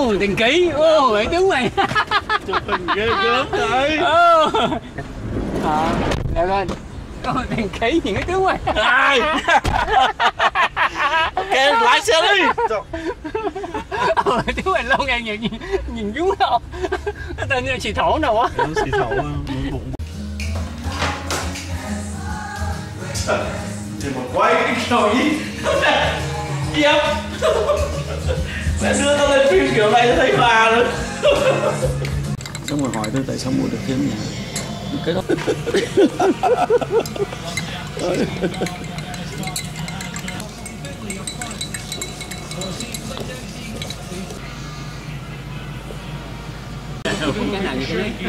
Ô, tiền ký. Ô, mày tướng mày. Chụp hình ghê gớm vậy. Leo lên. Ô, tiền ký gì cái tướng mày. Ai? Ok, lái xe đi. Tướng mày lâu ngày nhìn vú đâu. Tên như xì thổ nào á. Xì thổ bụng. Thì mà quay cái kiểu gì? Yep. Mẹ đưa tao lên phim kiểu này thấy hòa nữa. Xong rồi hỏi tôi tại sao mua được thêm nhà. Cái đó. Cái nào như thế đấy.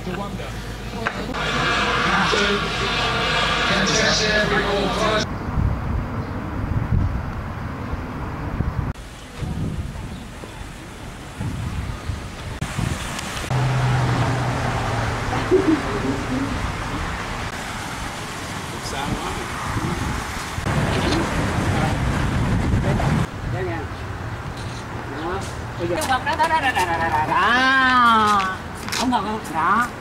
Cái vật đó không thật không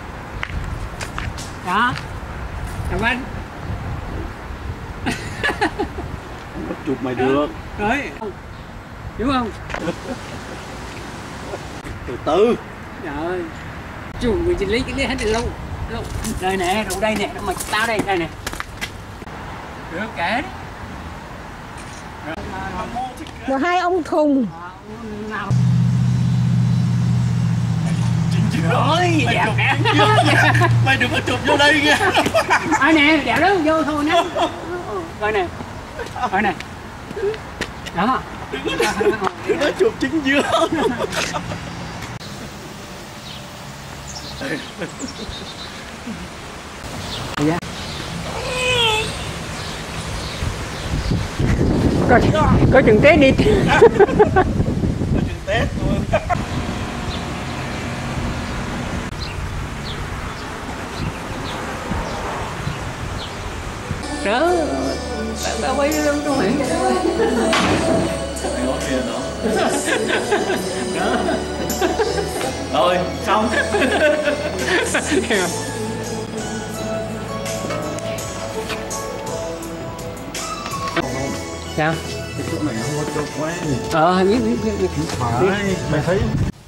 đó Thằng Anh Bắt chụp mày được đấy đúng không? Từ từ Trời ơi chù người lý hết từ lâu đây nè rồi đây nè mà tao đây nè được kể một hai ông khùng ôi đẹp nè mày đừng có chụp vô đây nha. ai nè đẹp lắm vô thôi nè coi nè đó Đừng có chụp chính giữa. Có chừng té đi. Có chừng té luôn. Đó tao quay luôn trong miệng Rồi xong. sao Cái chỗ này không có chỗ quay. biết Phải mày thấy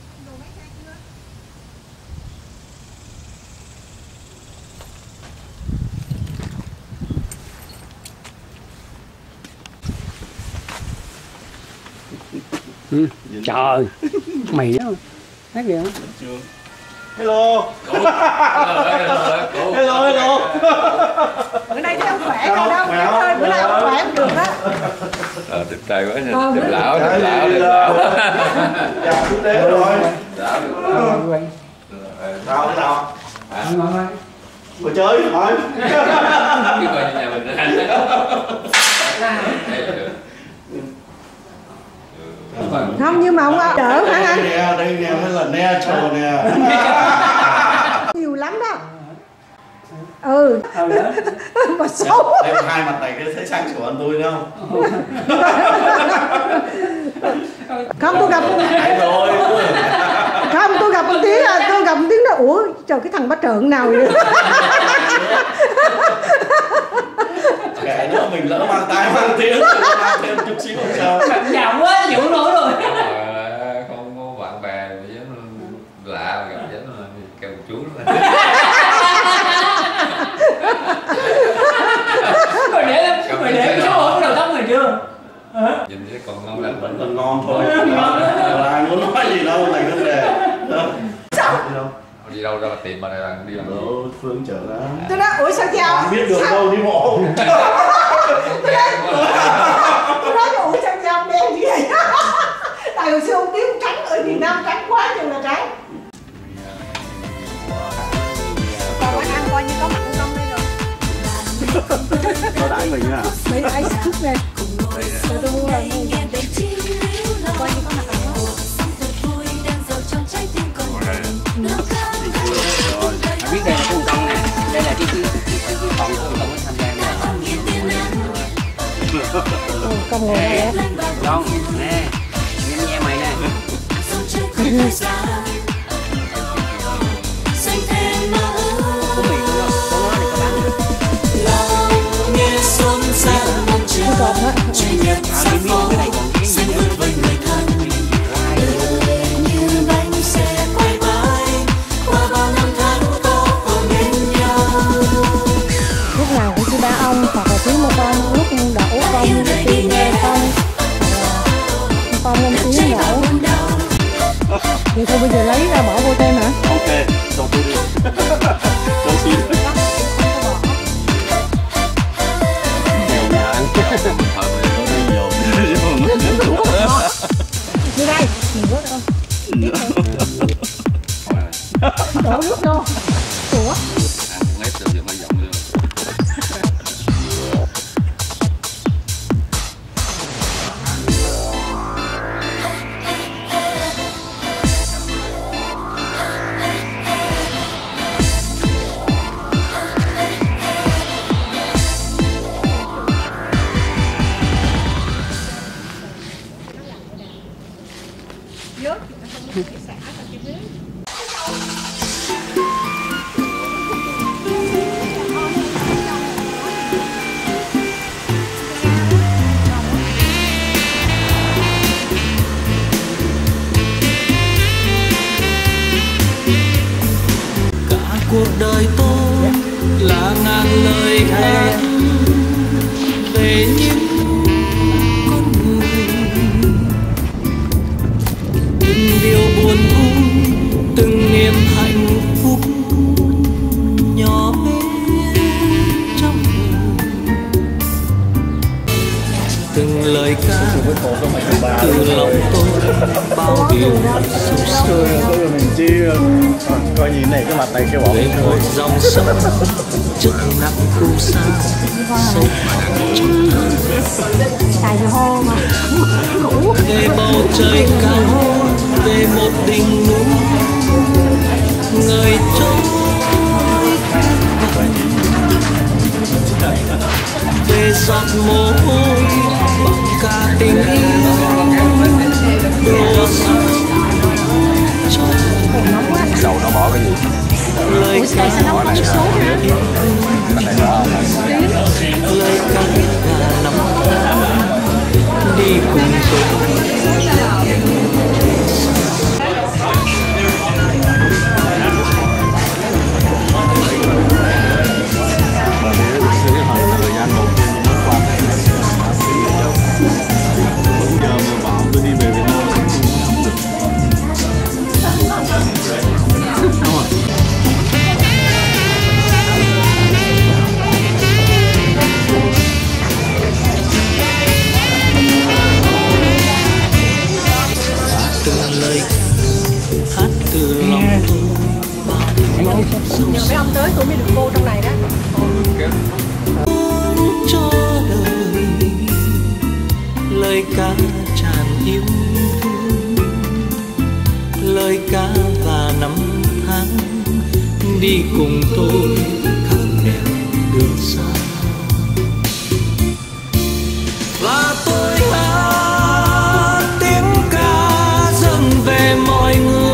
trời mày đó thấy kìa hello. Hello. bữa nay thấy ông khỏe đâu đâu ơi bữa nay ông khỏe không được á. Đẹp trai quá nha. Đẹp lão. Chào chú Tế rồi. Sao? Ngồi chơi hỏi. Cái coi như nhà mình Không nhưng mà ông đỡ hả anh? Đây nè mới là ne trồ nè. Nhiều lắm đó. Mà xấu. Đây hai mặt này cái thấy sáng sủa hơn tôi nữa không? Không tôi gặp rồi. Không tôi gặp một tiếng đó ủa trời cái thằng bá trợn nào vậy? Kệ nữa mình lỡ mang tai mang tiếng mang thêm chút xíu không sao. giàu quá chịu nổi rồi. Không có bạn bè lạ gặp dám là kêu chú đó. Mày để cái số hộp cái đầu tóc mày chưa? Nhìn thấy còn ngon lành. Vẫn còn ngon thôi. Ai muốn nói gì đâu này vấn đề. Đi đâu ra tìm mà này là đi làm gì? Phương chở ra. Tôi nói ủa sao chào? Không biết đường đâu đi bộ. Tôi nói ủa sao chào đen như vậy? Tại hồi xưa ông Tiếu trắng ở Việt Nam trắng quá chừng là trắng. Còn anh ăn coi như có mặt không đây rồi. Có đãi mình hả? Mấy ai thức này. Tôi mua rồi mua. Coi như có mặt không? Biết đây là con công nè, đây là cái phòng của con công tham gia Con ngồi đây á. Con nè, nghe mày nè. thời gian dành thêm mơ ước lòng nghe xôn xao mong chờ chuyện nhật xa phố xanh vượt với người thân như bánh xe quay mãi qua bao năm tháng có ôm bên nhau lúc nào cũng chỉ ba ông hoặc là thiếu một con lúc đậu con tìm nghe con lên tiếng nhậu thì thôi bây giờ lấy ra bỏ vô thêm hả? Ok, cho tôi đi. Cho xin. Nhiều nhà ăn. Như đây, mình vớt không? Đổ nước vô. Ủa? Ăn lấy từ giờ mà giọng luôn. cuộc đời tôi là ngàn lời hẹn về những con người, từng điều buồn vui, từng niềm hạnh phúc nhỏ bé trong đời, từng lời ca từ lòng tôi bao điều sâu sắc. Mình chia coi nhìn này cái mặt này kêu bỏ về một dòng sông trước nắng thu xa sâu trong tài hô mà ngủ về bầu trời cao, về một đỉnh núi người trôi về giọt mồ hôi bằng cả tình yêu đổ xuống đầu nó bỏ cái gì lời ca nói số lời ca là nắm đi cùng tôi. mấy ông tới tôi mới được vô trong này đó. Cho đời lời ca tràn yêu thương, lời ca và năm tháng đi cùng tôi khắp nẻo đường xa. Và tôi hát tiếng ca dâng về mọi người.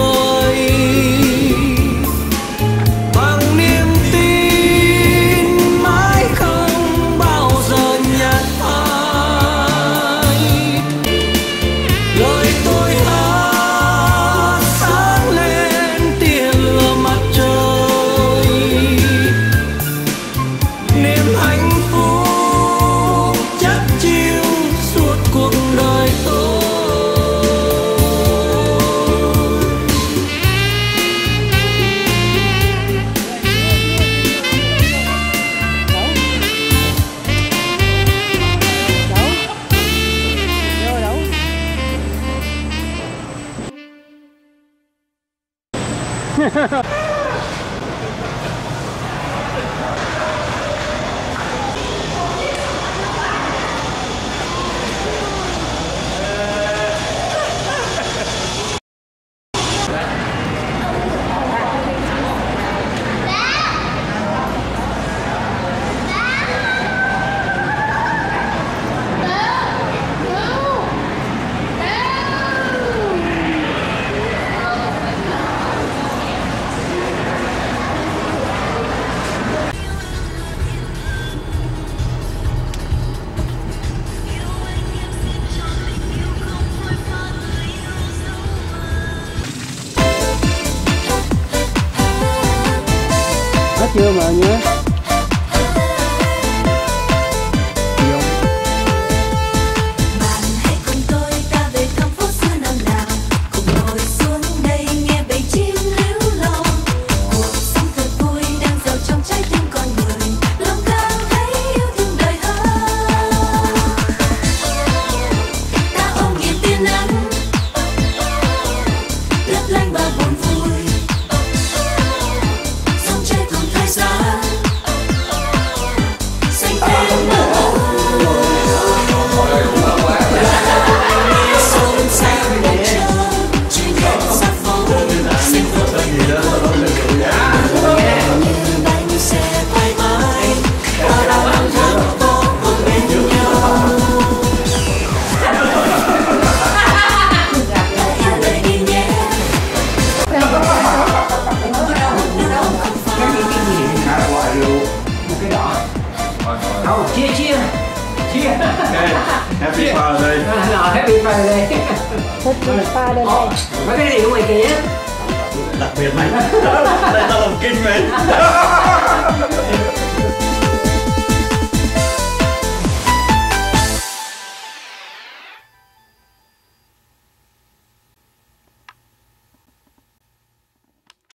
hết chưa mà nhớ. Bạn hãy cùng tôi ta về thăm phố xưa năm nào, cùng ngồi xuống đây nghe bầy chim líu lo. Cuộc sống thật vui đang giàu trong trái tim con người, lòng càng thấy yêu thương đời hơn. Ta ôm niềm tin nắng lấp lánh bao buồn vui, dòng chảy cùng thời gian xanh thêm mơ ước. Xuân sang mùa trưa, chủ nhật sắc phố, sinh hoạt như bánh xe quay mãi, qua bao năm tháng vô cùng bên nhau. Yêu đời đi nhé. Một cái đỏ. Đâu, chia. Happy birthday. Rồi, happy birthday. Thích pha lên đây. Mấy cái điều ngoài kia. Đặc biệt mày. Đây tao làm kinh mày.